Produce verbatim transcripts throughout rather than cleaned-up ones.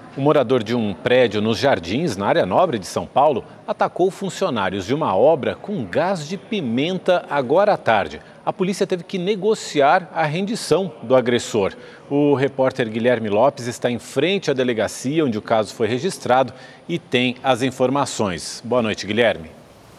Um morador de um prédio nos Jardins, na área nobre de São Paulo, atacou funcionários de uma obra com gás de pimenta agora à tarde. A polícia teve que negociar a rendição do agressor. O repórter Guilherme Lopes está em frente à delegacia onde o caso foi registrado e tem as informações. Boa noite, Guilherme.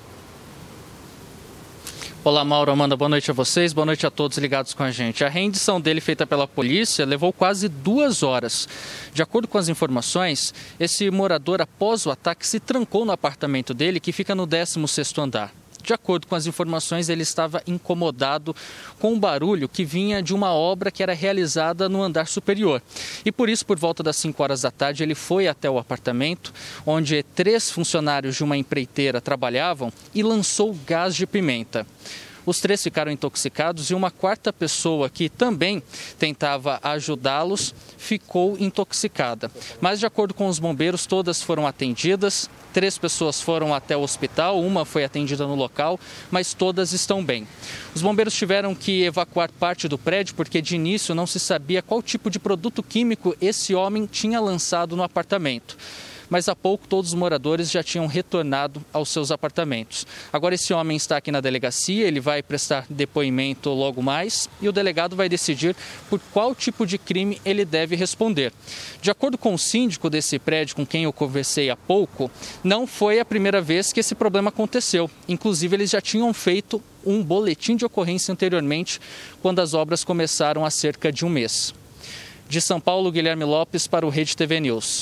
Olá, Mauro, Amanda, boa noite a vocês, boa noite a todos ligados com a gente. A rendição dele feita pela polícia levou quase duas horas. De acordo com as informações, esse morador, após o ataque, se trancou no apartamento dele, que fica no décimo sexto andar. De acordo com as informações, ele estava incomodado com um barulho que vinha de uma obra que era realizada no andar superior. E por isso, por volta das cinco horas da tarde, ele foi até o apartamento, onde três funcionários de uma empreiteira trabalhavam, e lançou gás de pimenta. Os três ficaram intoxicados e uma quarta pessoa que também tentava ajudá-los ficou intoxicada. Mas, de acordo com os bombeiros, todas foram atendidas. Três pessoas foram até o hospital, uma foi atendida no local, mas todas estão bem. Os bombeiros tiveram que evacuar parte do prédio porque, de início, não se sabia qual tipo de produto químico esse homem tinha lançado no apartamento. Mas há pouco todos os moradores já tinham retornado aos seus apartamentos. Agora esse homem está aqui na delegacia, ele vai prestar depoimento logo mais e o delegado vai decidir por qual tipo de crime ele deve responder. De acordo com o síndico desse prédio com quem eu conversei há pouco, não foi a primeira vez que esse problema aconteceu. Inclusive eles já tinham feito um boletim de ocorrência anteriormente, quando as obras começaram há cerca de um mês. De São Paulo, Guilherme Lopes para o Rede T V News.